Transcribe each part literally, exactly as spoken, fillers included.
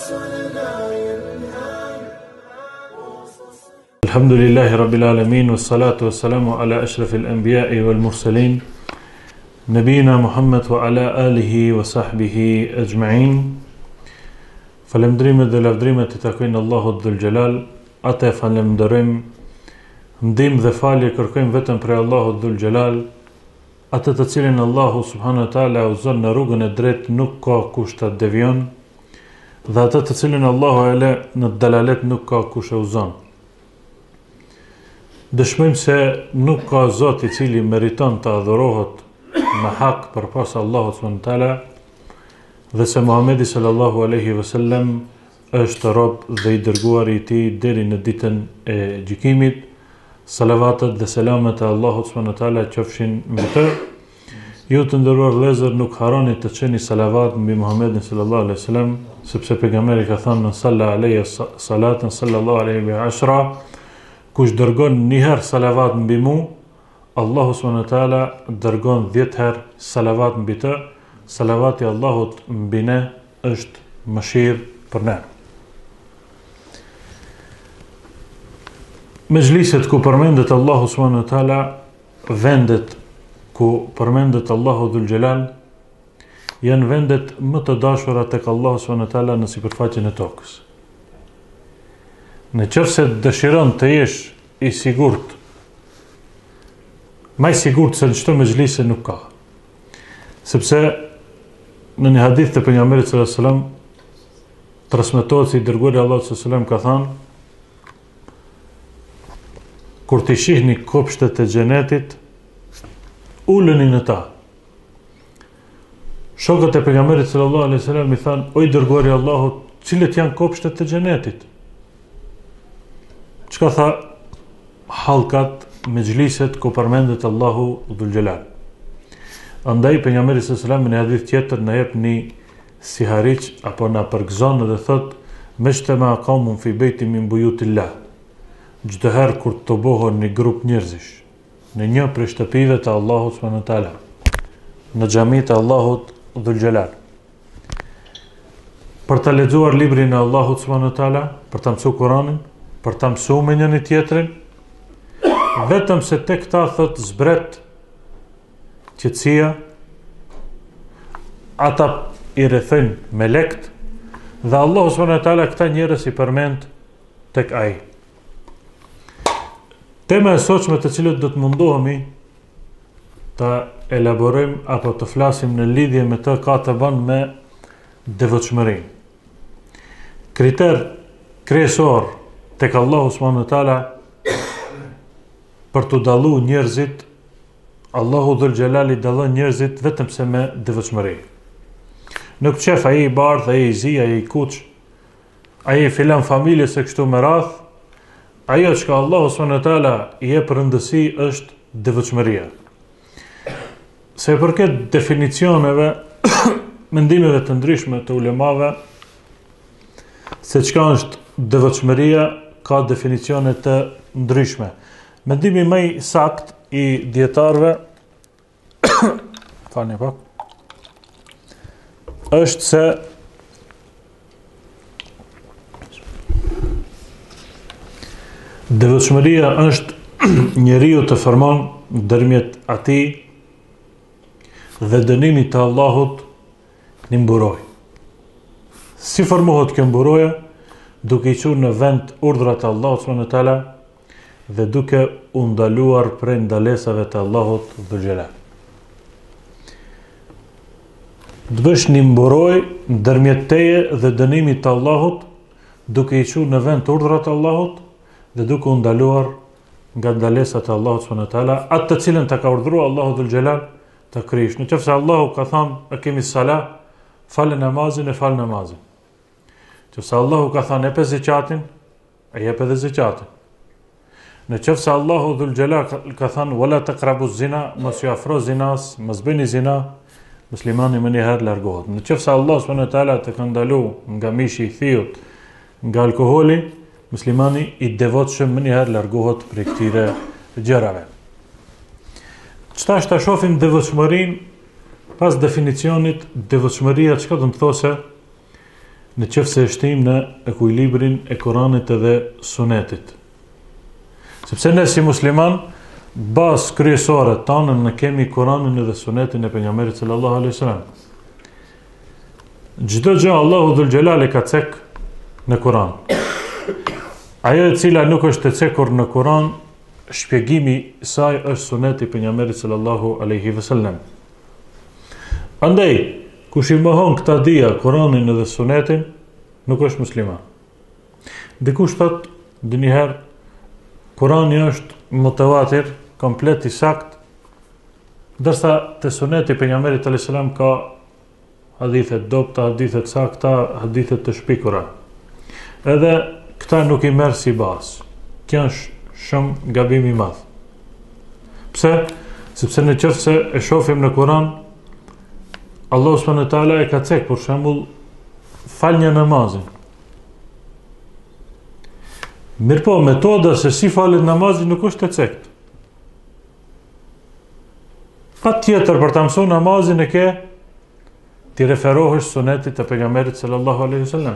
الحمد لله رب العالمين والصلاة والسلام على أشرف الأنبياء والمرسلين نبينا محمد وعلى آله وصحبه أجمعين. Falëndrimet dhe lavdrimet të takojnë Allahut Dhul Gjelal, atë e falenderojmë, ndihmë dhe falje kërkojmë vetëm prej Allahut Dhul Gjelal, atë të cilin Allahu subhanahu wa taala udhëzon në rrugën e drejtë, nuk ka kush ta devijon, dhe atë të cilin Allahu e lë në dalalet, nuk ka kush e udhëzon. Dëshmojmë se nuk ka Zot i cili meriton të adhurohet me hak përpas Allahut subhanahu wa taala, dhe se Muhamedi sallallahu alaihi wasallam është rob dhe i dërguar i tij deri në ditën e gjykimit. Salavatet dhe selamet e Allahut subhanahu wa taala qofshin mbi të. Ju të nderuar vëllezër, nuk harroni të çeni salavat mbi Muhamedin sallallahu alaihi wasallam, sepse pejgamberi ka thënë në salla alaihi salatan sallallahu alaihi wa ashra, kush dërgon një herë salavat mbi mu, Allahu subhanahu wa taala dërgon dhjetë herë salavat mbi të. Salavati Allahut mbi ne është mëshirë për ne. Mejliset ku përmendet Allahu subhanahu wa taala, vendet ku përmendet Allahu Dhul Gjelal, janë vendet më të dashura tek Allahu subhanahu wa taala në sipërfaqen e tokës. Në qoftë se dëshiron të jesh i sigurt, më i sigurt se në çdo mejlis nuk ka. Sepse në një hadith të pejgamberit sallallahu alaihi wasallam transmetohet se i dërguari Allahu sallallahu alaihi wasallam ka thënë: kur të shihni kopshtet e xhenetit, uleni në ta. Shokët e pejgamberit sallallahu alaihi wasallam i thanë: o i dërguari Allahut, cilët janë kopshtet e xhenetit? Çka tha? Hallkat, mejliset ku përmendet Allahu Dhul Gjelal. Andaj pejgamberi sallallahu alaihi wasallam në hadith tjetër na jep një si hariq apo na përgëzon dhe thot: "Meshtama qaumun fi baitin min buyutillah." Çdo herë kur të bëhen një grup njerëzish në një prej shtëpive të Allahut subhanahu wa taala, në xhamitë e Allahut Dhul Gjelal, për të lexuar librin e Allahut subhanahu wa taala, për të mësuar Kur'anin, për të mësuar me njëri tjetrin, vetëm se tek ta thot zbret qetësia, ata i rrethojnë me lekt, dhe Allahu subhanahu wa taala këta njerëz i përmend tek ai. Tema e sotshme të cilët do të mundohemi ta elaborojmë apo të flasim në lidhje me të ka të bën me devotshmërinë. Kriter kryesor tek Allahu subhanahu wa taala për të dalluar njerëzit, Allahu Dhul Gjelal i dallon njerëzit vetëm se me devotshmëri. Nuk qef ai i bardh, ai i zi, ai i kuq, ai i filan familje se kështu me radh. Ajo që Allahu subhanahu wa taala i jep rëndësi është devotshmëria. Se përket definicioneve, mendimeve të ndryshme të ulemave se çka është devotshmëria, ka definicione të ndryshme. Mendimi më i sakt i dietarëve falni pak, është se devotshmëria është njeriu të formon ndërmjet atij dhe dënimit të Allahut një mburoj. Si formohet kjo mburoje? Duke i qenë në vend urdhrat e Allahut subhanahu wa taala dhe duke u ndaluar prej ndalesave të Allahut Dhul Gjelal. Të bësh një mburoj ndërmjet teje dhe dënimit të Allahut, duke i qenë në vend urdhrat e Allahut dhe duke u ndaluar nga ndalesat e Allahut subhanahu wa taala, atë të cilën ta ka urdhëruar Allahu Dhul Gjelal të krijesh. Nëse Allahu ka thënë: "Akimi salah", fal namazin e fal namazin. Nëse Allahu ka thënë: "Jep zakatin", e jep edhe zakatin. Në qoftë se Allahu Dhul Gjelal ka thënë: "Wala taqrabu zina", mos ju afro zinas, mos bëni zina, muslimani më një herë largohet. Në qoftë se Allah subhanahu wa taala të ka ndaluar nga mishi i thjut, nga alkooli, muslimani i devotshëm më një herë largohet prej këtyre gjërave. Çta është ta shohim devotshmërinë pas definicionit? Devotshmëria çka do të thosë? në qëfë se shtim në ekuilibrin e Koranit edhe Sunetit. Sepse ne si musliman, bas kryesore tanë në kemi Koranin edhe Sunetin e pejgamberit sallallahu alaihi wasallam. Çdo gjë Allahu dhul xhelal e ka cek në Koran. Ajo e cila nuk është e cekur në Koran, shpjegimi i saj është Suneti i pejgamberit sallallahu alaihi wasallam. Andaj, kush i mohon këta dia, Koranin edhe Sunetin, nuk është musliman. Dikush thot, diniher, Kurani është mutawatir, komplet i sakt, dërsa të Suneti pejgamberit alayhis salam ka hadithet dobta, hadithet sakta, hadithet të shpikura. Edhe këta nuk i merr si bazë. Kjo është shumë gabim i madh. Pse? Sepse në qoftë se e shohim në Kur'an, Allahu subhanahu wa taala e ka cek për shembull falja namazin. Mirpo metoda se si falet namazi nuk është e cektë. Pa tjetër për të mësuar namazin e ke ti referohesh Sunetit të pejgamberit sallallahu alaihi wasallam.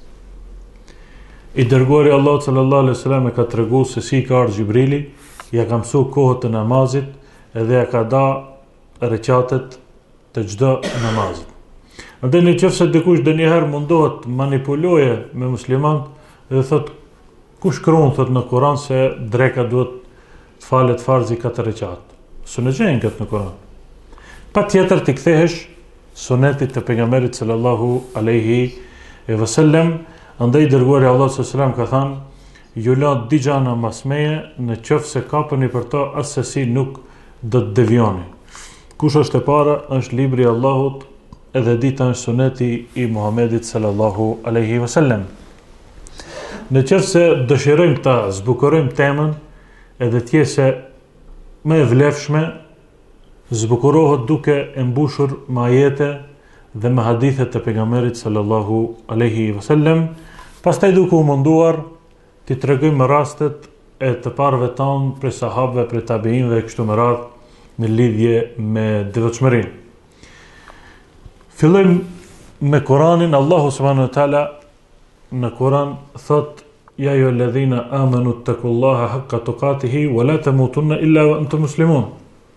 I dërguari Allahu sallallahu alaihi wasallam e ka treguar se si ka ardhur Xhibrili, ja ka mësuar kohët të namazit edhe ja ka dha rekatet të çdo namazit. Andaj nëse dikush dënjëherë mundohet manipuloje me musliman dhe thot kush shkruan thot në Kur'an se dreka duhet të falet farzi katër rekat. Së në gjenë këtë në Kur'an. Pa tjetër të kthehesh Sunetit të pejgamberit sallallahu alaihi wasallam. Andaj dërguari Allah sallallahu alaihi wasallam ka thënë, ju la digjana mas meje në qoftë se kapeni për to asesi nuk do të devijoni. Kush është e para, është libri i Allahut, edhe dita është Suneti i Muhamedit sallallahu alaihi wasallam. Në qoftë se dëshirojmë ta zbukurojmë temën, edhe të jetë më e vlefshme, zbukurohet duke e mbushur me ajete dhe me hadithe të pejgamberit sallallahu alaihi wasallam, pastaj duke u munduar t'i tregojmë rastet e të parëve tanë prej sahabëve, prej tabiinëve e kështu me radhë në lidhje me devotshmërinë. Fillojmë me Kur'anin. Allahu subhanahu wa taala në Kur'an thot: "Ya ayyuhalladhina amanu ittaqullaha haqqa tuqatihi wa la tamutunna illa wa antum muslimun."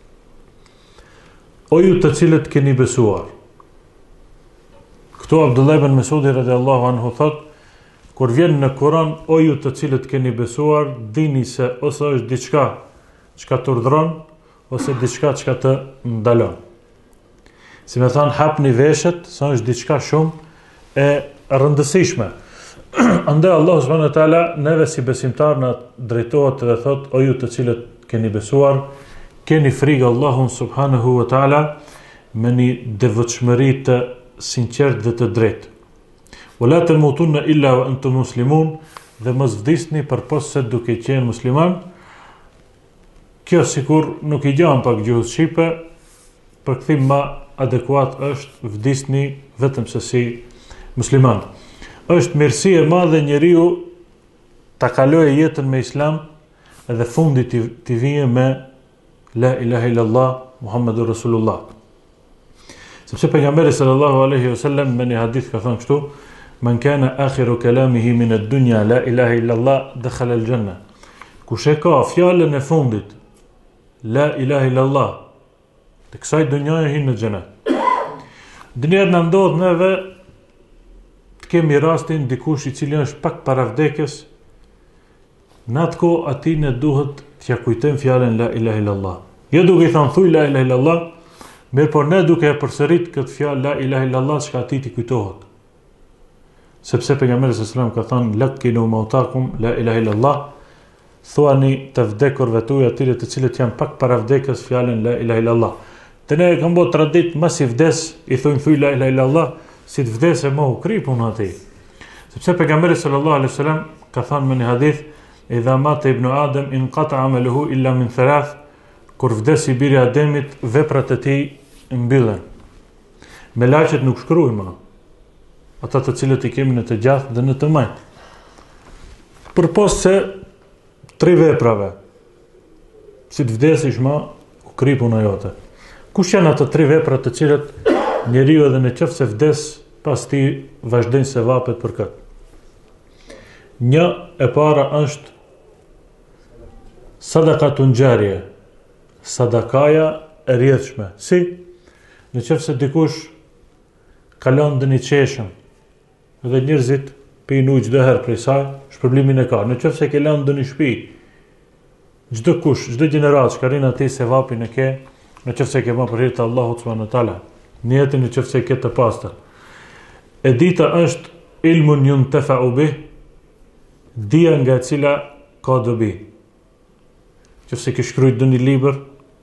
O ju të cilët keni besuar. Këtu Abdullah ibn Mesudi radhiyallahu anhu thot, kur vjen në Kur'an, o ju të cilët keni besuar, dini se ose është diçka çka të urdhron, ose diçka çka të ndalon. Si me thënë, hapni veshët, sa është diçka shumë e rëndësishme. Andaj Allahu subhanahu wa taala neve si besimtar na drejtohet dhe thot, o ju të cilët keni besuar, keni frikë Allahun subhanahu wa taala me një devotshmëri të sinqertë dhe të drejtë. Wala tamutunna illa wa antum muslimun, dhe mos vdisni përpos se duke qenë musliman. Kjo sikur nuk i gjan pak gjuhës shqipe, përkthim më adekuat është vdisni vetëm se si musliman. Është mirësi e madhe njeriu ta kalojë jetën me islam edhe fundi t'i vijë me la ilaha illallah Muhammedur Rasulullah. Sepse pejgamberi sallallahu alaihi wasallam në një hadith ka thënë kështu: "Man kana akhiru kalamihi min ad-dunya la ilaha illallah dakhala al-janna." Kush e ka fjalën e fundit la ilaha illallah, të kësaj dunjaje hin në xhenet. Dënjerë në ndodh neve të kemi rastin dikush i cili është pak para vdekjes, në atë kohë ati ne duhet t'ja kujtojmë fjalën la ilaha illallah. Jo duke i thënë thuj la ilaha illallah, mirë por ne duke e përsërit këtë fjalë la ilaha illallah çka ati t'i kujtohet. Sepse pejgamberi sallallahu alajhi wasallam ka thënë lakinu mautakum la ilaha illallah, thuani të vdekurve tuaj atyre të cilët janë pak para vdekjes fjalën la ilaha illallah. Të ne e kam bërë tradit mas i vdes, i thujnë thuj la ilaha illallah, si të vdes e mohu kripun ati. Sepse pejgamberi sallallahu alaihi wasallam ka thënë me një hadith: "Idha mata ibnu Adem inqata amaluhu illa min thalath." Kur vdes i biri Ademit, veprat e tij mbyllen. Me laqet nuk shkruajmë, ata të cilët i kemi në të gjathë dhe në të majtë. Përpos se tri veprave, si të vdesish ma, u kripun ajote. Kush janë ato tri vepra të cilët njeriu edhe në qoftë se vdes pas ti vazhdojnë sevapet për këtë. Një e para është sadakatun jarje, sadakaja e rrjedhshme. Si? Në qoftë se dikush ka lënë ndonjë qeshëm dhe njerëzit pijnë ujë çdo herë prej saj, shpërblimin e ka. Në qoftë se ke lënë ndonjë shtëpi, çdo kush, çdo gjenerat që ka rinë atij sevapin e ke, në qoftë se ke bërë për hir të Allahut subhanahu wa taala. Në jetën në qoftë se ke të pastër. E dita është ilmun yuntafa'u bih, dia nga e cila ka dobi. Qoftë se ke shkruajtur ndonjë libër,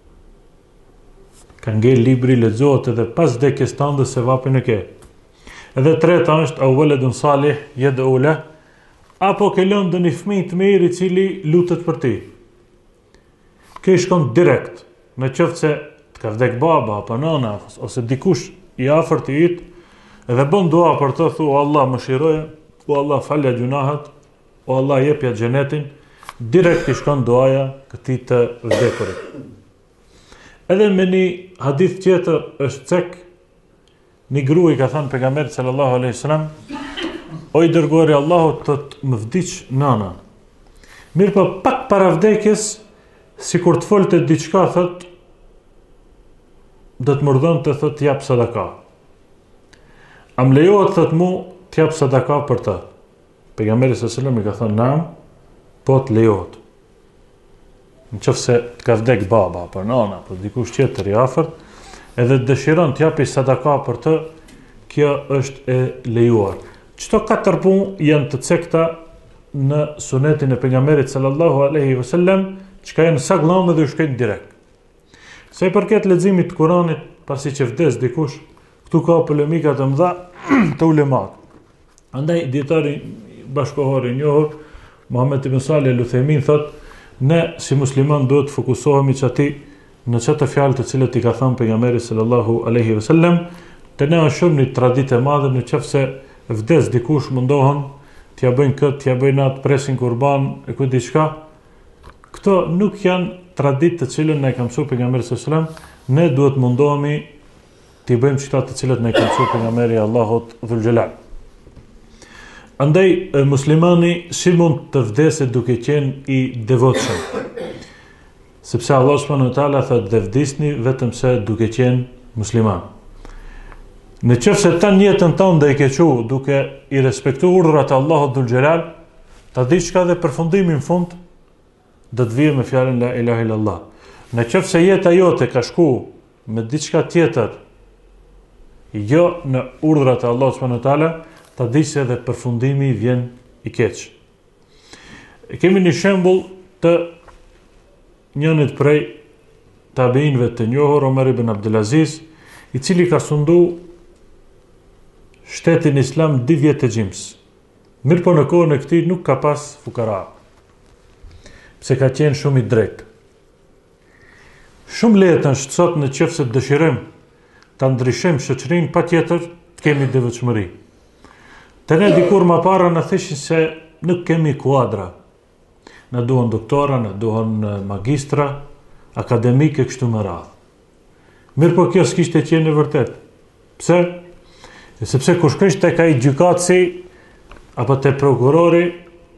ka ngel libri, lexohet edhe pas vdekjes tënde sevapin e ke. Edhe treta është au waladun salih yad'u lahu, apo ke lënë ndonjë fëmijë të mirë i cili lutet për ti. Ke shkon direkt, në qoftë se të ka vdek baba apo nëna ose dikush i afërt i yt, edhe bën dua për të, thu o Allah mëshiroje, o Allah falja gjunahet, o Allah jepja xhenetin, direkt i shkon duaja këtij të vdekurit. Edhe me një hadith tjetër është cek, një grua i ka thënë pejgamberit sallallahu alaihi wasallam, o i dërguari i Allahut, të të më vdiq nëna. Mirë po pak para vdekjes, sikur të folte diçka, thot, do të mërdhon të thot jap sadaka. Am lejohet thot mu të jap sadaka për të? Pejgamberi sallallahu alaihi wasallam i ka thënë nam, po të lejohet. Në qoftë se të ka vdek baba, për nana, për dikush tjetër i afërt, edhe dëshiron të japi sadaka për të, kjo është e lejuar. Çto katër punë janë të cekta në sunetin e pejgamberit sallallahu alaihi wasallam, çka janë saglame dhe shkojnë direkt. Sa i përket leximit të Kuranit, pasi që vdes dikush, këtu ka polemika të mëdha të ulemat. Andaj dietari bashkohor i njohur Muhammed ibn Salih al-Uthaymin thotë, ne si musliman duhet të fokusohemi që ati në çdo fjalë të cilët i ka thënë pejgamberi sallallahu alaihi wasallam, të ne është shumë një traditë e madhe, në qoftë se vdes dikush mundohen t'ja bëjnë këtë, t'ja bëjnë atë, presin kurban e ku diçka. Këto nuk janë traditë të cilën ne ka mësuar pejgamberi sallallahu alaihi wasallam, ne duhet mundohemi t'i bëjmë çka të cilët ne ka mësuar pejgamberi Allahut dhul xhelal. Andaj, muslimani si mund të vdeset duke qenë i devotshëm? Sepse Allah subhanahu wa taala thotë dhe vdisni vetëm se duke qenë musliman. Në qoftë se ta jetën tënde e ke qenë duke i respektuar urdhrat e Allahut dhul xhelal, ta dish çka dhe përfundimin fund do të vijë me fjalën la ilaha illallah. Në qoftë se jeta jote ka shku me diçka tjetër, jo në urdhrat e Allahut subhanahu wa taala, ta di se edhe përfundimi vjen i keq. E kemi një shembull të njënit prej tabeinëve të njohur, Omer ibn Abdulaziz, i cili ka sundu shtetin islam dy vjet e gjimës. Mirë po në kohën e këtij nuk ka pas fukara, pse ka qenë shumë i drejtë. Shumë lehtë është sot në qoftë se dëshirojmë ta ndryshojmë shoqërinë, patjetër të kemi devotshmëri. Të ne dikur më para në theshin se nuk kemi kuadra. Në duhen doktora, në duhen magistra, akademike, kështu më radhë. Mirë po kjo s'kishte qenë e vërtet. Pse? E sepse kur shkësh tek ai gjykatësi, apo te prokurori,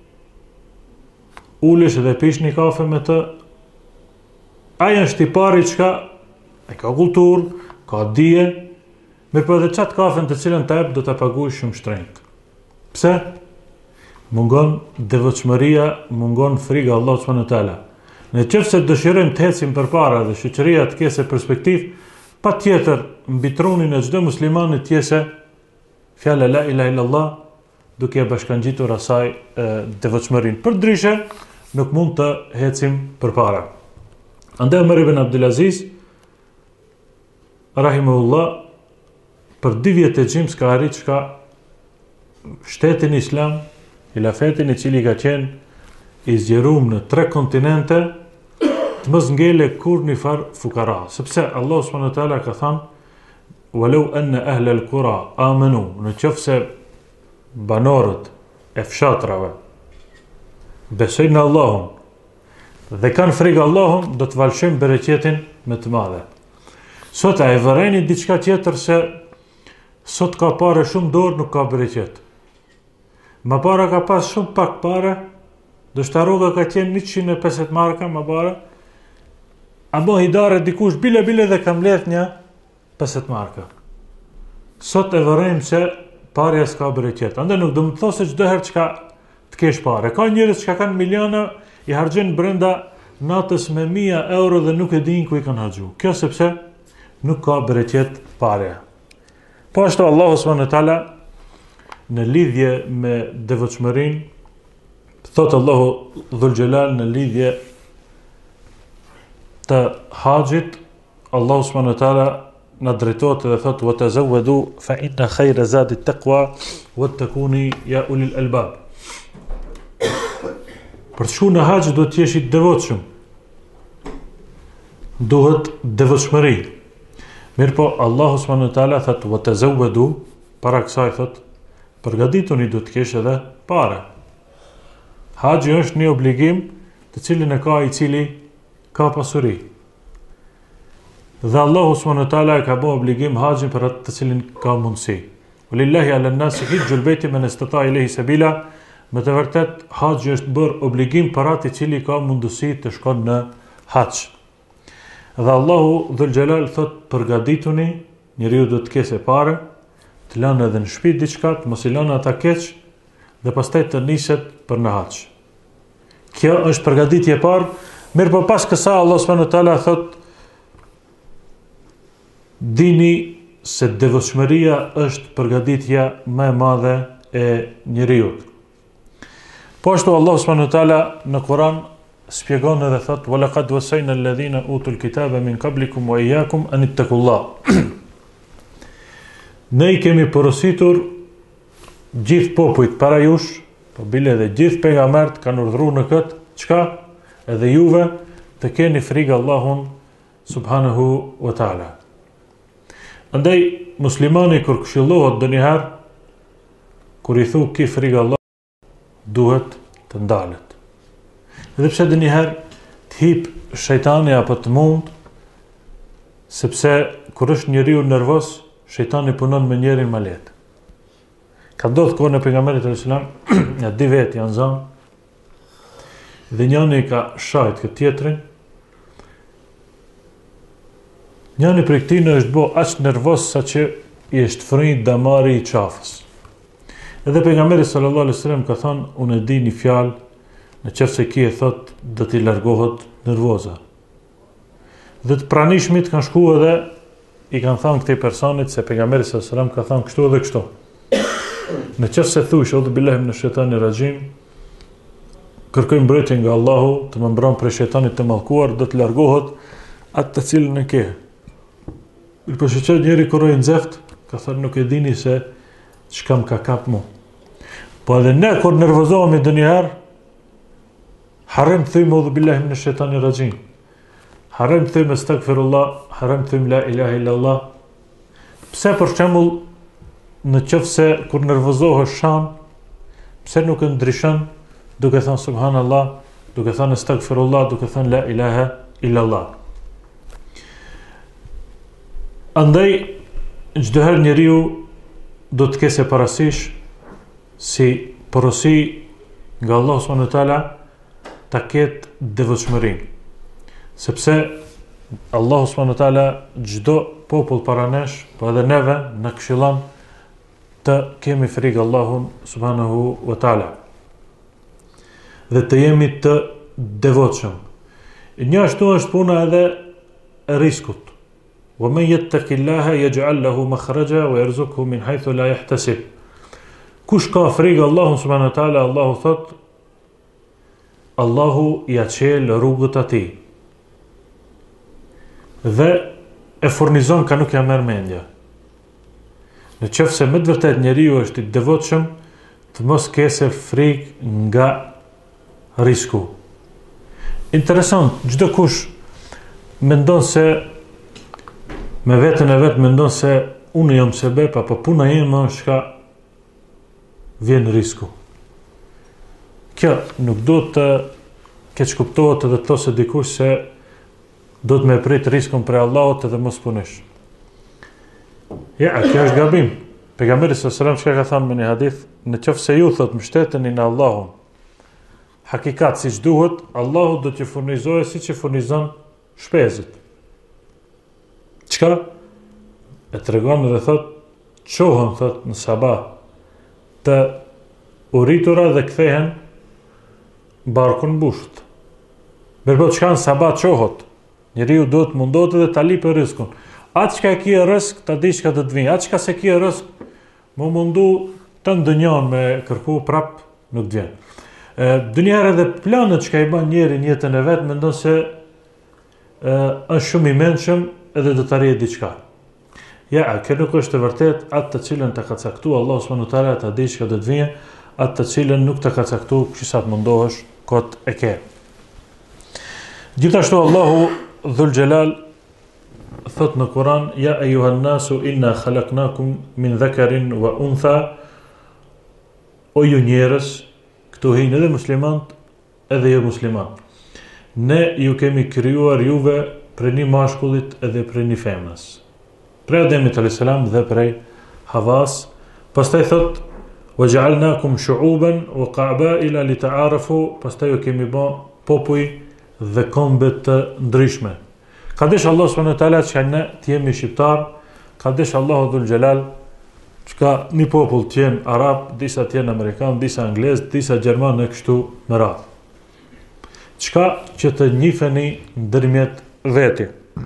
ulesh dhe pish një kafe me të, ai është i pari çka e ka kulturë, ka dije, mirë po edhe çat kafen të cilën ta jep do ta paguash shumë shtrenjtë. Pse? Mungon devotshmëria, mungon friga Allahut subhanahu wa taala. Në qoftë se dëshirojmë të ecim përpara dhe shoqëria të ketë perspektivë, patjetër mbi trunin e çdo muslimani të jetë fjala la ilaha illallah, duke e bashkangjitur asaj devotshmërinë. Përdryshe nuk mund të ecim përpara. Andaj Omer ibn Abdulaziz rahimahullah për dy vjet e gjimës ka arrit çka shtetin islam, hilafetin i cili ka qenë i zgjeruar në tre kontinente, të mos ngele kur një far fukara, sepse Allah subhanahu wa taala ka thënë walau anna ahla al-qura amanu, në qoftë se banorët e fshatrave besojnë në Allahun dhe kanë frikë Allahun, do të valshojnë bereqetin me të madhe. Sot a e vërejni diçka tjetër se Sot ka pare shumë dorë, nuk ka bereqet. Ma para ka pas shumë pak pare, do shta rroga ka qenë njëqind e pesëdhjetë marka, ma para, a bo hidare dikush bile bile dhe kam let një pesëdhjetë marka. Sot e vërejmë se parja s'ka bereqet. Ande nuk do më të thosë se çdo herë që ka të kesh pare. Ka njërës që ka kanë miliona, i harxhin brenda natës me mia euro dhe nuk e din ku i kanë harxhu. Kjo sepse nuk ka bereqet parja. Po ashtu Allahu subhanahu wa taala në lidhje me devotshmërinë, thot Allahu dhul xhelal në lidhje të haxhit, Allahu subhanahu wa taala na drejtohet dhe thot wa tazawwadu fa inna khayra zadi taqwa wattaquni ya ulil albab. Për të shku në haxh duhet të jesh i devotshëm. Duhet devotshmëri. Mirë po, Allahu subhanahu wa taala thot wa tazawwadu, para kësaj thot përgatituni, duhet të kesh edhe pare. Haxhi është një obligim të cilin e ka i cili ka pasuri. Dhe Allahu subhanahu wa taala e ka bërë obligim haxhin për atë të cilin ka mundësi. Walillahi ala an-nasi hijjul bayti man istata ilayhi sabila. Me të vërtet, haxhi është bërë obligim për atë i cili ka mundësi të shkon në haxh. Dhe Allahu dhul xhelal thot përgatituni, njeriu do të kese pare, të lanë edhe në shtëpi diçka, të mos i lanë ata keq, dhe pastaj të niset për në haxh. Kjo është përgatitje e parë. Mirë po pas kësaj Allah subhanahu wa taala thot dini se devotshmëria është përgatitja më e madhe e njeriu. Po ashtu Allah subhanahu wa taala në Kur'an shpjegon edhe thot wa laqad wasayna alladhina utul kitaba min qablikum wa iyyakum an ittaqullah. Ne i kemi porositur gjithë popujt para jush, po bile edhe gjithë pejgambert kanë urdhëruar në këtë, çka? Edhe juve të keni frikë Allahun subhanahu wa taala. Andaj muslimani kur këshillohet ndonjëherë, kur i thu ki frikë Allah, duhet të ndalet. Edhe pse ndonjëherë të hip shejtani apo të mund, sepse kur është njeriu nervoz, shejtani punon me njerin më lehtë. Ka ndodhur kohën e pejgamberit sallallahu alajhi wasallam, ja dy vet janë zënë, dhe njëri ka shajt këtë tjetrin. Njëri prej këtyre është bo aq nervoz sa që i është frynjë damari i qafës. Edhe pejgamberi sallallahu alajhi wasallam ka thënë, unë e di një fjalë, në qoftë se ki e thot, do t'i largohet nervoza. Dhe të pranishmit kanë shku edhe i kanë thënë këtij personit se pejgamberi sallallahu alajhi wasallam ka thënë kështu edhe kështu. Në qoftë se thush o billahi minash shaitani rajim, kërkoj mbrojtje nga Allahu të më mbron prej shejtanit të mallkuar, do të largohet atë të cilën e ke. Por që njëri kur i nxeft, ka thënë nuk e dini se çka më ka kap mu. Po edhe ne kur nervozohemi ndonjëherë, harem të thëjmë udhu billahi minash shaitani rajim. Harem të thëjmë astaghfirullah, harem të thëjmë la ilaha illallah. Pse për shembull në qoftë se kur nervozohesh shan, pse nuk e ndryshon duke thënë subhanallah, duke thënë astaghfirullah, duke thënë la ilaha illallah. Andaj çdo herë njeriu do të kese parasysh si porosi nga Allah subhanahu wa taala ta ketë devotshmërinë. Sepse Allah subhanahu wa taala çdo popull para nesh, po edhe neve na këshillon të kemi frikë Allahun subhanahu wa taala. Dhe të jemi të devotshëm. Një ashtu është puna edhe e riskut. Wa man yattaqillaha yaj'al lahu makhraja wa yarzuqhu min haythu la yahtasib. Kush ka frikë Allahun subhanahu wa taala, Allahu thot, Allahu ja çel rrugët atij. Dhe e furnizon ka nuk ja merr mendja. Në qoftë se me të vërtet njeriu është i devotshëm, të mos kese frikë nga risku. Interesant, çdo kush mendon se me vetën e vetë mendon se unë jam sebeb apo puna ime është ka vjen risku. Kjo nuk do të keq kuptohet edhe të thosë dikush se do të me prit riskun për Allahut edhe mos punish. Ja, kjo është gabim. Pejgamberi sallallahu alaihi wasallam çka ka thënë në një hadith, në qoftë se ju thot mbështeteni në Allahun, hakikat siç duhet, Allahu do t'ju furnizojë siç i furnizon shpezit. Çka? E tregon dhe thot, qohën thot në sabah të uritura dhe kthehen barkun mbusht. Mirpo çka në sabah qohët, njeriu duhet mundohet edhe ta lipë rrezikun. Atë çka ki rrezik, ta di çka do të vinë. Atë çka se ki rrezik, më mundu të ndonjon me kërku prap nuk të vjen. Dunjëherë edhe planet që ka i bën njeri në jetën e vet, mendon se e, është shumë i mençëm edhe do të arrijë diçka. Ja, kjo nuk është e vërtet, atë të cilën të ka caktuar Allahu subhanahu wa taala ta di çka do të vijë, atë të cilën nuk të ka caktuar, kush sa të mundohesh, kot e ke. Gjithashtu Allahu Dhul Jalal thot në Kur'an, ja ejuhan nasu inna khalaqnakum min dhakarin wa untha, o ju njerëz, këtu hinë edhe muslimanët, edhe jo muslimanët. Ne ju kemi krijuar juve prej një mashkullit edhe prej një femrës. Prej Ademit alayhis salam dhe prej Havas. Pastaj thot, wa ja'alnakum shu'uban wa qaba'ila lita'arafu, pastaj ju kemi bë popuj dhe kombe të ndryshme. Ka desh Allah subhanahu wa taala që ne të jemi shqiptar, ka desh Allahu Dhul Jalal çka një popull të jenë arab, disa të jenë amerikan, disa anglez, disa gjerman e kështu me radhë. Çka që të njiheni ndërmjet veti.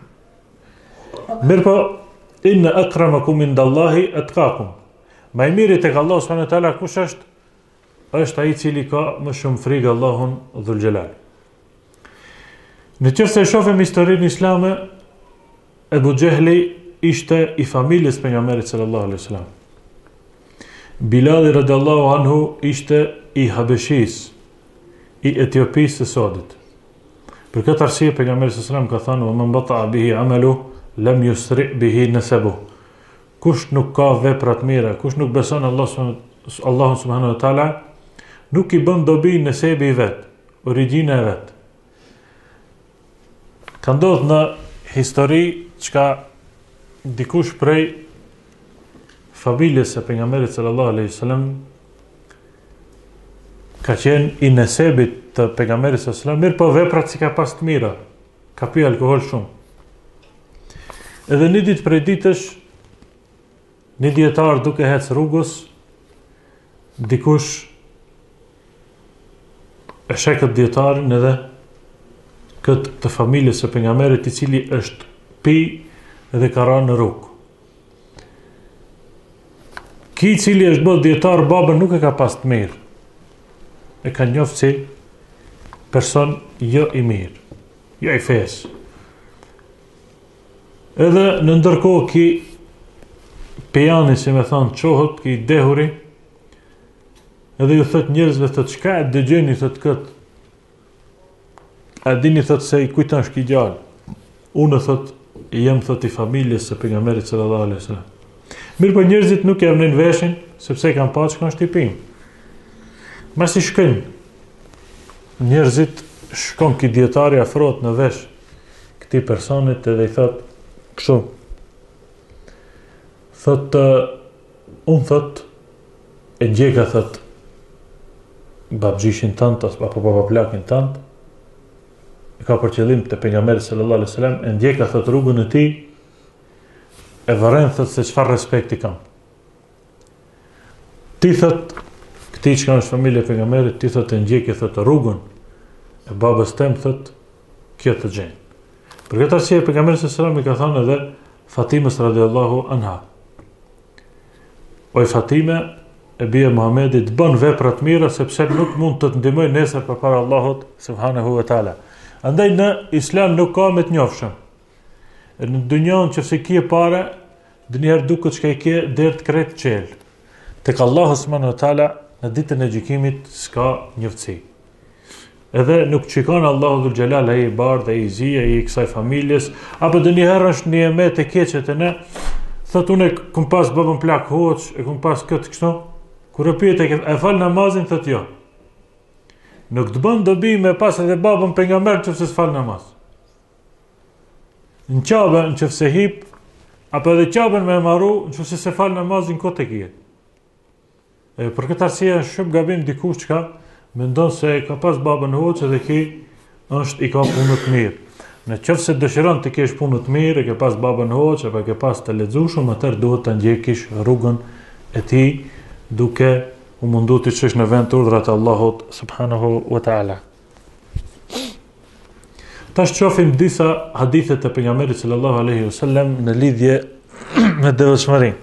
Mirpo inna akramakum indallahi atqakum. Ma i miri tek Allah subhanahu wa taala kush është? Është ai i cili ka më shumë frikë Allahun Dhul Jalal. Në qoftë se shohim historinë islame, Ebu Xehli ishte i familjes pejgamberit sallallahu alaihi wasallam. Bilal radhiyallahu anhu ishte i Habeshis, i Etiopisë së sodit. Për këtë arsye pejgamberi sallallahu alaihi wasallam ka thënë: "Wa man bata'a bihi 'amalu lam yusri bihi nasabu." Kush nuk ka vepra të mira, kush nuk beson Allahun Allahun subhanahu wa taala, nuk i bën dobi nesebi i vet, origjina e vet. Ka ndodhur në histori çka dikush prej familjes së pejgamberit sallallahu alaihi wasallam ka qenë i nesebit të pejgamberit sallallahu alaihi wasallam, mirë po veprat si ka pas të mira, ka pi alkohol shumë. Edhe një ditë prej ditësh, një dietar duke ecë rrugës, dikush e sheh këtë dietarin edhe këtë të familjes së pejgamberit, i cili është pi dhe ka rënë në rrugë. Ki i cili është bërë dietar, babën nuk e ka pas të mirë. E ka njoft si person jo i mirë, jo i fesë. Edhe në ndërkohë ki pejani, si me thonë, qohët, ki dehuri, edhe ju thët njerëzve, thët, çka e dëgjeni, thët këtë? A dini, thët, se i kujton shki gjallë? Unë, thët, jem, thët, i familjes së pejgamberit sallallahu alaihi wasallam. Mirë po njerëzit nuk e vënë veshin, sepse i kanë pa që kanë shtipim. Mas i shkën, njerëzit shkon ki dietari afrohet në vesh këtij personit edhe i thot kështu. Thot, unë thot, e gjeka, thot, babgjishin tënd, apo papaplakin tënd, e ka për qëllim të pejgamberit sallallahu alaihi wasallam, e ndjeka, thot, rrugën e tij, e vëren, thot, se çfarë respekti kam. Ti, thot, këti që ka është familje pejgamberit, ti, thot, e ndjeki, thot, rrugën e babës tem, thot, kjo të gjenë. Për këtë arsye pejgamberi sallallahu alaihi wasallam i ka thënë edhe Fatimës radhiyallahu anha: "O Fatime, e bie Muhamedit, bën vepra të mira sepse nuk mund të të ndihmoj nesër përpara Allahut subhanahu wa taala." Andaj në Islam nuk ka me të njofshëm. Në dunjon që se kje pare, dënjëherë duket që ka i kje dherë të kretë qelë. Tek Allahu subhanahu wa taala në ditën e gjykimit s'ka njëftësi. Edhe nuk qikon Allahu Dhul Jalal ai i bardh, ai i zi, ai i kësaj familjes, apo dënjëherë është një emet e keqet e ne, thot unë e kum pas babën plak hoç, e kum pas këtë kështu, kur e pyet e, e fal namazin, thot jo. Nuk të bën dobi me pas edhe babën pejgamber nëse s'fal namaz. Në qabe, nëse hip, apo edhe qabën me marru nëse se fal namazin kot e kije. E, për këtë arsye është shumë gabim dikush që mendon se ka pas babën hoqë dhe ki është i ka punë të mirë. Në qoftë se dëshiron të kesh punë të mirë, e ke pas babën hoqë apo ke pas të lexueshëm, atëherë duhet ta ndjekish rrugën e tij duke u mundu të qesh në vend të urdhrat e Allahut subhanahu wa taala. Tash shohim disa hadithe të pejgamberit sallallahu alaihi wasallam në lidhje me devotshmërinë.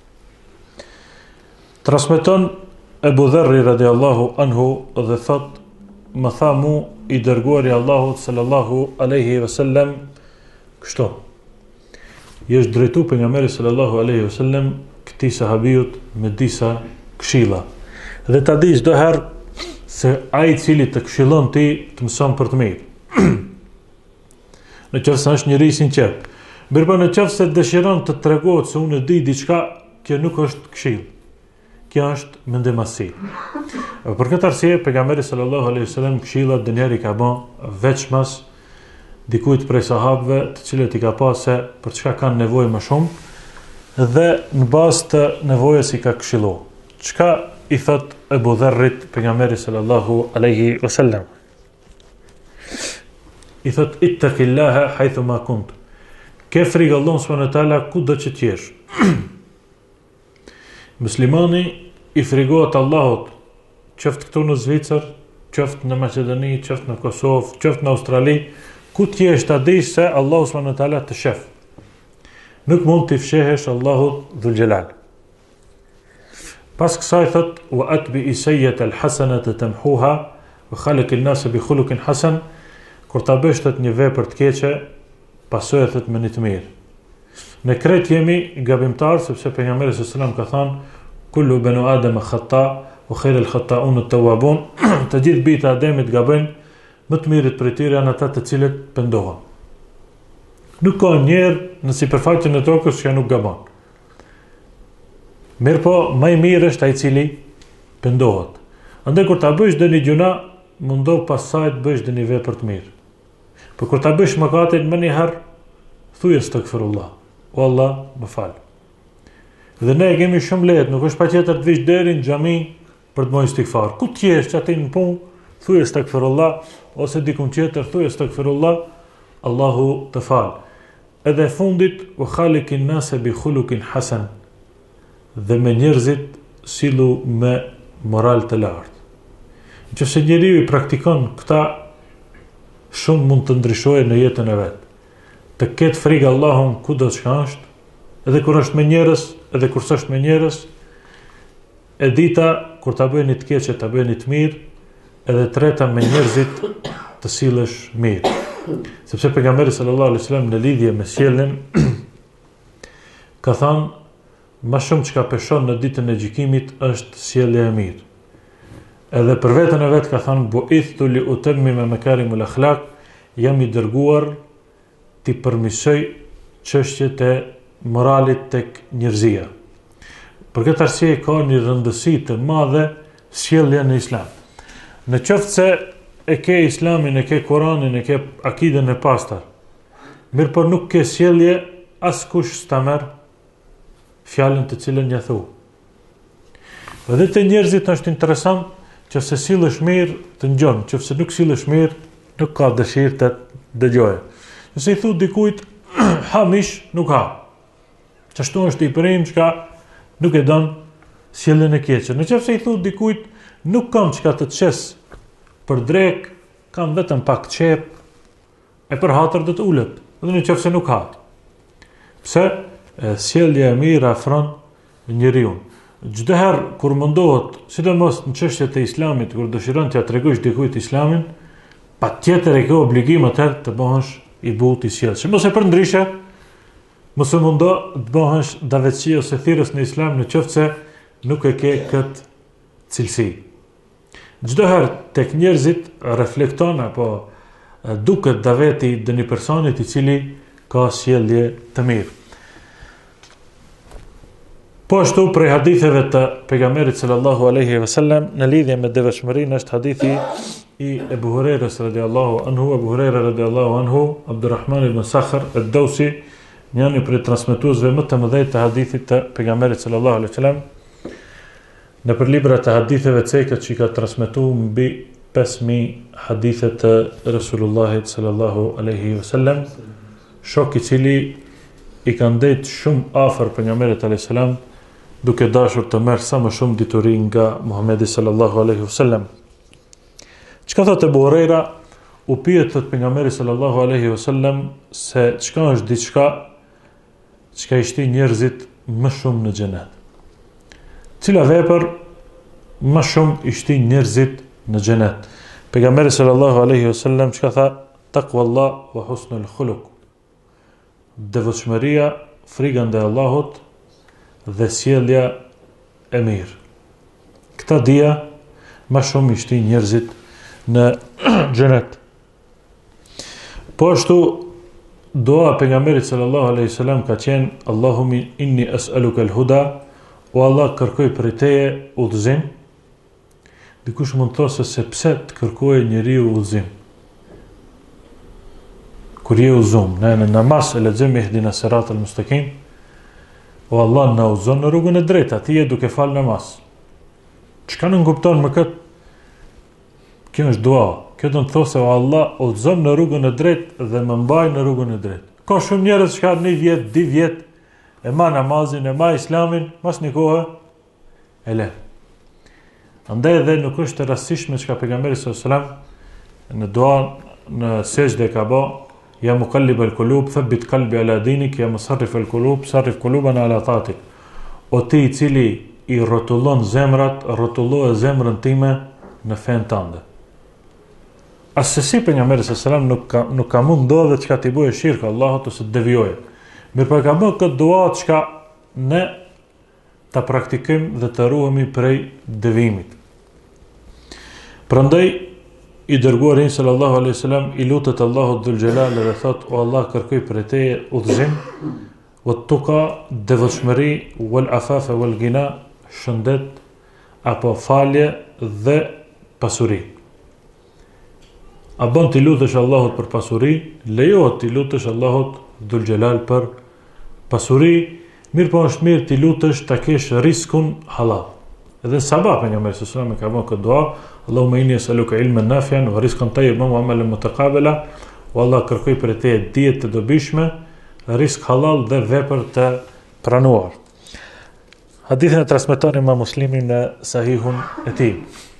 Transmeton Ebu Dharri radiallahu anhu dhe thot, më tha mu i dërguari Allahut sallallahu alaihi wasallam kështu: jesh drejtu pejgamberi sallallahu alaihi wasallam këtij sahabijut me disa këshilla. Dhe ta di çdo herë se ai i cili të këshillon ti të mëson për të mirë. Në qoftë se është njëri i sinqert. Mirpo në qoftë se dëshiron të tregohet se unë di diçka, kjo nuk është këshill. Kjo është mendimasi. Për këtë arsye pejgamberi sallallahu alaihi wasallam këshillat dënjeri ka bën veçmas dikujt prej sahabëve, të cilët i ka pasë për çka kanë nevojë më shumë dhe në bazë të nevojës i ka këshilluar. Çka i thot Ebu Dharrit pejgamberi sallallahu alaihi wasallam? I thot ittaqillaha haythu ma kunt. Ke frikë Allahut subhanahu wa taala kudo që të jesh. Muslimani i frigohet Allahut, qoftë këtu në Zvicër, qoftë në Maqedoni, qoftë në Kosovë, qoftë në Australi, ku të jesh ta dish se Allahu subhanahu wa taala të shef. Nuk mund të fshehesh Allahut dhul xhelal. Pas kësaj thot wa atbi sayyi'ata alhasanata tamhuha wa khaliq an-nas bi khuluqin hasan. Kur ta bësh të një vepër të keqe, pasojë thot me një të mirë. Ne kret jemi gabimtar, sepse pejgamberi sallallahu alaihi wasallam ka thënë kullu banu adama khata wa khairul khata'un at-tawwabun. Të gjithë bijtë e Ademit gabojnë, më të mirët prej tyre janë ata të cilët pendohen. Nuk ka njerë në sipërfaqen e tokës që nuk gabon. Mirpo më i mirë është ai i cili pendohet. Andaj kur ta bësh dëni gjuna, mundo pasaj të bësh dëni vepër të mirë. Por kur ta bësh mëkatin më një herë, thuaj astaghfirullah. O Allah, më fal. Dhe ne kemi shumë lehtë, nuk është patjetër të vish deri në xhami për të bërë istighfar. Ku të jesh që aty në punë, thuaj astaghfirullah, ose diku tjetër thuaj astaghfirullah, Allahu të fal. Edhe fundit u khaliqin nase bi khuluqin hasan. Dhe me njerëzit sillu me moral të lartë. Nëse njeriu i praktikon këta, shumë mund të ndryshojë në jetën e vet. Të ketë frikë Allahun kudo që është, edhe kur është me njerëz, edhe kur s'është me njerëz, e dita kur ta bëni të keqe, ta bëni të mirë, edhe treta me njerëzit të sillesh mirë. Sepse pejgamberi sallallahu alaihi wasallam në lidhje me sjelljen ka thënë, më shumë çka peshon në ditën e gjykimit është sjellja e mirë. Edhe për veten e vet ka thënë bu'ithtu li utammima makarimul akhlaq, jam i dërguar ti përmirësoj çështjet e moralit tek njerëzia. Për këtë arsye ka një rëndësi të madhe sjellja në Islam. Në qoftë se e ke Islamin, e ke Kur'anin, e ke akiden e pastër, mirë por nuk ke sjellje, askush s'ta merr fjalën të cilën ja thu. Edhe te njerëzit është interesant që se sillesh mirë të ngjon, nëse nuk sillesh mirë, nuk ka dëshirë të dëgjojë. Nëse i thu dikujt ha mish, nuk ha. Çashtu është i prim çka nuk e don sjelljen e keqe. Nëse i thu dikujt nuk kam çka të çes për drek, kam vetëm pak qep, e për hatër do të ulet, edhe nëse nuk ha. Pse? Sjellja e mirë afron njeriu. Çdo herë kur mundohet, sidomos në çështjet e Islamit, kur dëshiron t'ia tregosh dikujt Islamin, patjetër e ke obligim atë të bëhesh i butë i sjellshëm. Mos e përndryshe, mos e mundo të bëhesh davetçi ose thirrës në Islam në qoftë se nuk e ke këtë cilësi. Çdo herë tek njerëzit reflekton apo duket daveti dë një personit i cili ka sjellje të mirë. Po ashtu prej haditheve të pejgamberit sallallahu alaihi wasallam në lidhje me devotshmërinë është hadithi i Ebu Hurajrës radiallahu anhu, Ebu Hurajra radiallahu anhu, Abdurrahman ibn Sakhr ad-Dawsi, njëri prej transmetuesve më të mëdhenj të hadithit të pejgamberit sallallahu alaihi wasallam, në për libra të haditheve të cekët që i ka transmetuar mbi pesë mijë hadithe të Resulullahit sallallahu alaihi wasallam, shok i cili i ka ndetë shumë afër pejgamberit alaihi salam, duke dashur të merr sa më shumë dituri nga Muhamedi sallallahu alaihi wasallam. Çka thotë Abu Huraira, u pyet thot pejgamberi sallallahu alaihi wasallam se çka është diçka çka i shtin njerëzit më shumë në xhenet. Cila vepër më shumë i shtin njerëzit në xhenet? Pejgamberi sallallahu alaihi wasallam çka tha? Taqwallah wa husnul khuluq. Devotshmëria, frika ndaj Allahut dhe sjellja e mirë. Këta dia më shumë i shtin njerëzit në xhenet. Po ashtu dua pejgamberit sallallahu alaihi wasallam ka qenë Allahumma inni as'aluka al-huda, o Allah kërkoj për teje udhëzim. Dikush mund të thosë se pse të kërkojë njeriu udhëzim. Kur je udhëzum, ne në namaz e lexojmë ihdina siratal mustaqim, o Allah na udhëzon në rrugën e drejtë, ti je duke fal namaz. Çka nuk kupton më kët? Kjo është dua. Kjo do të thosë o Allah udhëzon në rrugën e drejtë dhe më mbaj në rrugën e drejtë. Ka shumë njerëz që kanë një vjet, dy vjet e ma namazin, e ma islamin, mas një kohë e le. Andaj edhe nuk është e rastishme që ka pejgamberi sallallahu alaihi wasallam në dua në sejdë ka bë, ja muqallib al-qulub thabbit qalbi ala dinik, ja musarrif al-qulub sarrif qulubana ala taatik. O ti i cili i rrotullon zemrat, rrotulloje zemrën time në fen tënde. Asesi pejgamberi sallallahu alaihi wasallam nuk ka nuk ka mund ndodhe çka ti bëjë shirk Allahut ose të devijoje. Mirë po ka bërë këtë dua çka ne ta praktikojmë dhe të ruhemi prej devimit. Prandaj i dërguari sallallahu alaihi wasallam i lutet Allahut dhul xhelal dhe thot o Allah kërkoj për teje udhëzim, wat-tuqa, devotshmëri, wal-afafa wal-ghina, shëndet apo falje dhe pasuri. A bën t'i lutesh Allahut për pasuri, lejohet t'i lutesh Allahut dhul xhelal për pasuri, mirë po është mirë t'i lutesh ta kesh riskun halal. Edhe sabah pejgamberi sallallahu alaihi wasallam ka bën këtë dua, Allahumma inni as'aluka ilman nafi'an wa rizqan tayyiban wa amalan mutaqabala, o Allah kërkoj për te dije të dobishme, risk halal dhe vepër të pranuar. Hadithin e transmeton Imam Muslimi në Sahihun e tij.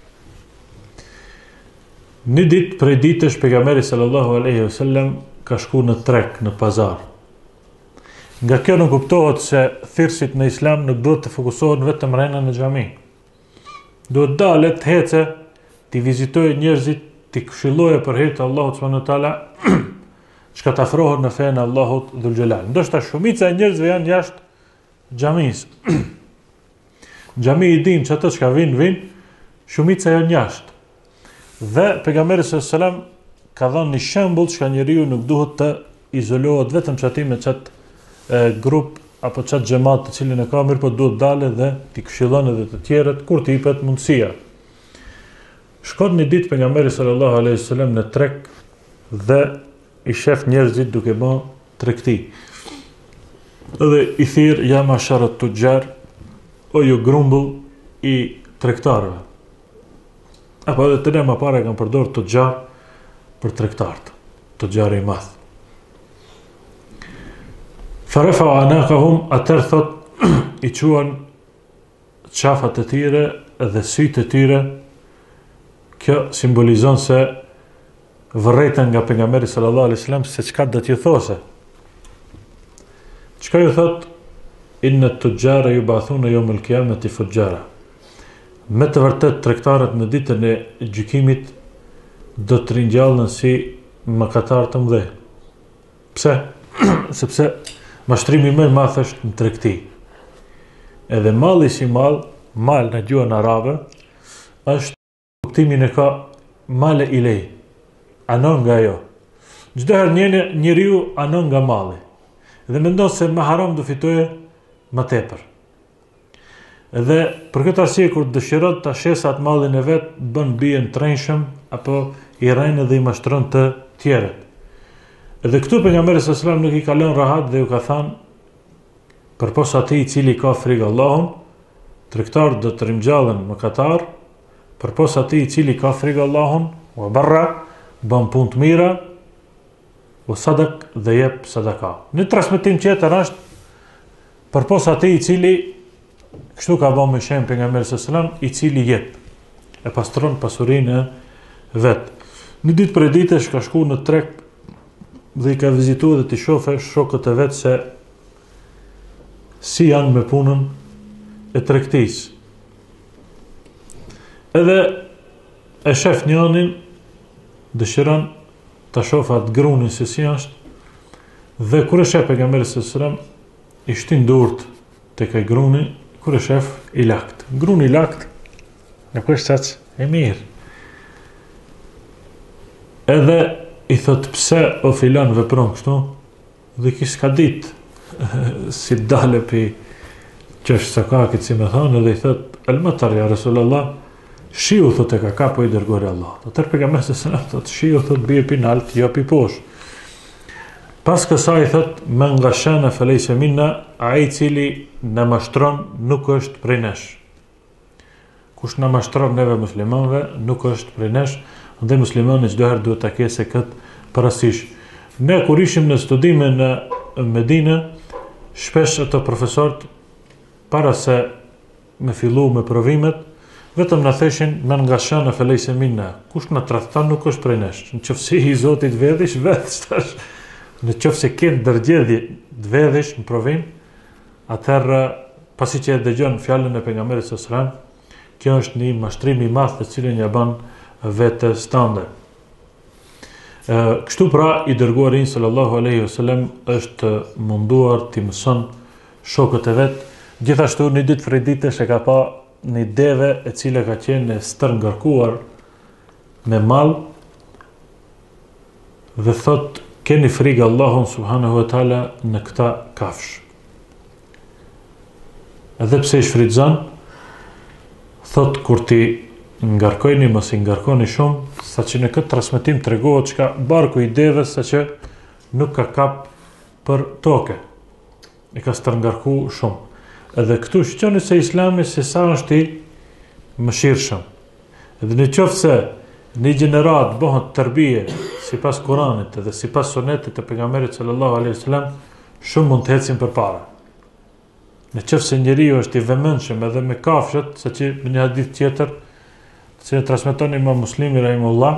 Një ditë prej ditësh pejgamberi sallallahu alaihi wasallam ka shkuar në treg, në pazar. Nga kjo nuk kuptohet se thirrësit në islam nuk duhet të fokusohen vetëm rrena në xhami. Duhet dalet, të hece, të vizitojë njerëzit, të këshillojë për hir të Allahut subhanahu wa taala, çka të afrohen në fenë e Allahut dhul xhelal. Ndoshta shumica e njerëzve janë jashtë xhamisë. Xhami i din që ato që vinë, vinë, shumica janë jashtë. Dhe pejgamberi sallallahu alaihi wasallam ka dhënë një shembull që njeriu nuk duhet të izolohet vetëm çati me çat grup apo çat xhamat të cilin e ka mirë, po duhet dalë dhe t'i këshillon edhe të tjerët kur t'i jepet mundësia. Shkon një ditë pejgamberi sallallahu alaihi wasallam në treg dhe i shef njerëzit duke bën tregti. Dhe i thirr ja masharat tujar, o ju grumbull i tregtarëve. Apo edhe të ne më pare kanë përdorë të gjarë për tregtarët, të gjarë i madh. Farefa o anakahum, atër thot i quan qafat e tyre dhe sytë e tyre. Kjo simbolizon se vërrejtën nga pejgamberi sallallahu alaihi wasallam se çka do t'ju thosë. Çka ju thot? Inna at-tujjara yubathuna yawm al-qiyamati fujjara. Me të vërtet tregtarët në ditën e gjykimit do të ringjallën si mëkatar të mëdhenj. Pse? Sepse mashtrimi më i madh është në tregti. Edhe malli si mall, mal në gjuhën arabe, është kuptimin e ka male i lej, anon nga jo. Çdo herë njëri njeriu anon nga malli. Dhe mendon se me haram do fitoje më tepër. Dhe për këtë arsye kur dëshiron ta shesë atë mallin e vet, bën bien trenshëm apo i rrenë dhe i mashtron të tjerët. Edhe këtu pejgamberi sallallahu alajhi wasallam nuk i ka lënë rahat dhe ju ka thënë përpos atij i cili ka frikë Allahun, tregtar do të rimgjallen mëkatar, përpos atij i cili ka frikë Allahun, wa barra, bën punë të mira, wa sadak dhe jep sadaka. Në transmetim tjetër është përpos atij i cili kështu ka bën me shem pejgamberi sallallahu alajhi wasallam, i cili jep, e pastron pasurinë e vet. Një ditë për ditësh ka shku në treg dhe i ka vizituar dhe t'i shofe shokët e vet se si janë me punën e tregtisë. Edhe e shef njënin, dëshiron ta shoh atë grunin se si është, dhe kur e shef pejgamberin sallallahu alajhi wasallam i shtin durt tek ai gruni, kur e shef i lakt. Gruni i lakt nuk është as e mirë. Edhe i thot pse o filan vepron kështu, dhe kis ka dit si dale pi qështë sakakit si me thonë, edhe i thot elmatar ja Resulallah, shiu thot e ka ka po i dërgore Allah. Atër pejgamberi sallallahu alajhi wasallam thot shiu thot bie pi nalt, jo pi posh. Pas kësaj thot men ghashana falaysa minna, ai i cili na mashtron nuk është prej nesh. Kush na mashtron neve muslimanëve nuk është prej nesh. Dhe muslimani çdoherë duhet ta kese këtë parasysh. Ne kur ishim në studime në Medinë, shpesh ato profesorët para se me fillu me provimet, vetëm na theshin men ghashana falaysa minna. Kush na tradhton nuk është prej nesh. Nëse i Zotit vedhish vetë tash. Nëse ke ndërgjegje të vedhish në provim, atëherë pasi që e dëgjon fjalën e pejgamberit sallallahu alajhi wasallam, kjo është një mashtrim i madh të cilin ja bën vetes tande. Kështu pra i dërguari sallallahu alaihi wasallam është munduar t'i mëson shokët e vet. Gjithashtu një ditë prej ditësh e ka pa një deve e cila ka qenë stërngarkuar me mall dhe thot keni frikë Allahun subhanahu wa taala në këta kafsh. Edhe pse i shfrytëzon, thot kur ti ngarkojni mos i ngarkoni shumë, saqë në këtë transmetim tregohet çka barku i devës saqë nuk ka kap për tokë. E ka stërngarku shumë. Edhe këtu shqoni se Islami se sa është i mëshirshëm. Edhe në qoftë se një gjenerat bëhet tërbije sipas Kuranit dhe sipas sunetit të pejgamberit sallallahu alaihi wasallam, shumë mund të ecin përpara. Në qoftë se njeriu është i vëmendshëm edhe me kafshët, saqë në një hadith tjetër që transmeton Imam Muslimi rahimullah,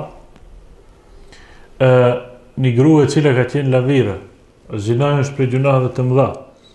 ë një grua e cila ka qenë lavire, zinaja është prej gjunaheve të mëdha.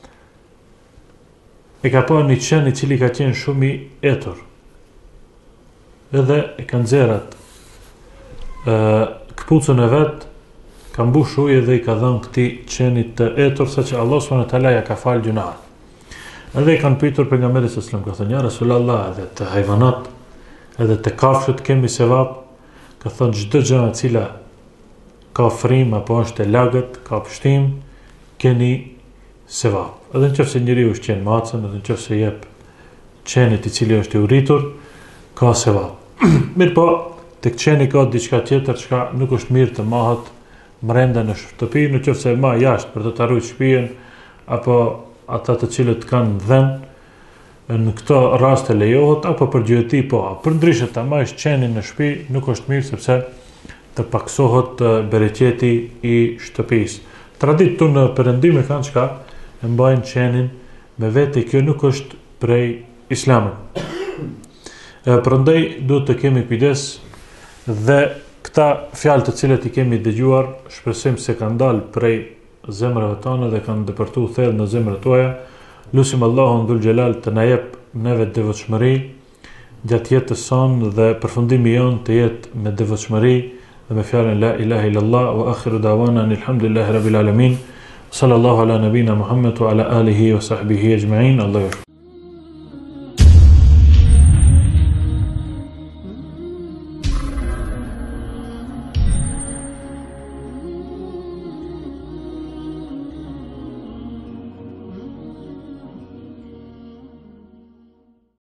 E ka pa një qen i cili ka qenë shumë i etur. Edhe e ka nxjerrat ë këpucën e vet, ka mbush ujë dhe i ka dhënë këtij qenit të etur, saqë Allah subhanahu wa taala ja ka fal gjunahet. Edhe i kanë pyetur pejgamberit sallallahu alajhi wasallam, ka thënë ja Resulallah, edhe të hayvanat, edhe të kafshët kemi sevap, ka thënë çdo gjë e cila ka frim apo është e lagët, ka pështim, keni sevap. Edhe nëse njeriu është qenë macën, edhe nëse jep qenit i cili është i uritur, ka sevap. Mirë po, tek qeni ka diçka tjetër çka nuk është mirë të mahet brenda në shtëpi, nëse ma jashtë për të të arrujt shtëpinë apo ata të cilët kanë dhën, në këto raste lejohet, apo për gjyëti po. Për ndryshe ta majsh qenin në shtëpi nuk është mirë sepse të paksohet bereqeti i shtëpisë. Tradit të në perëndim e kanë çka e mbajnë qenin me vete, kjo nuk është prej Islamit. Prandaj duhet të kemi kujdes dhe këta fjalë të cilat i kemi dëgjuar, shpresojmë se kanë dalë prej zemrave tona dhe kanë depërtuar thellë në zemrat tuaja. Lusim Allahun dhul xhelal të na jep neve devotshmëri gjatë jetës sonë dhe përfundimi jon të jetë me devotshmëri dhe me fjalën la ilaha illallah wa akhiru dawana alhamdulillahi rabbil alamin. Sallallahu ala nabina Muhammad wa ala alihi wa sahbihi ajma'in. Allah